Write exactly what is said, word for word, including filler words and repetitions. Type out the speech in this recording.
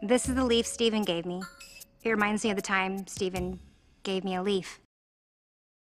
This is the leaf Stephen gave me. It reminds me of the time Stephen gave me a leaf.